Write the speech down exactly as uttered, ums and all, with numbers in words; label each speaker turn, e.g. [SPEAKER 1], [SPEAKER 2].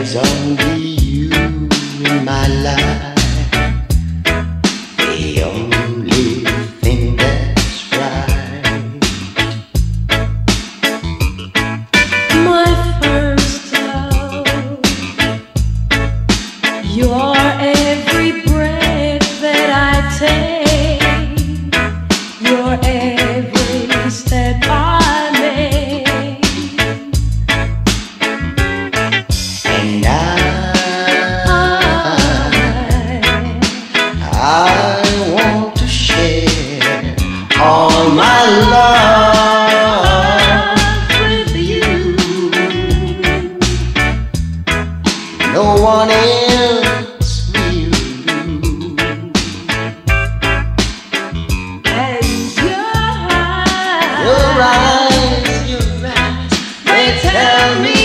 [SPEAKER 1] There's only you in my life, the only thing that's right.
[SPEAKER 2] My first love, you're every breath that I take, you're every step I make,
[SPEAKER 1] And I, I want to share all my love
[SPEAKER 2] with you.
[SPEAKER 1] No one else will do.
[SPEAKER 2] And your
[SPEAKER 1] Your
[SPEAKER 2] eyes,
[SPEAKER 1] eyes, your eyes,
[SPEAKER 2] they tell me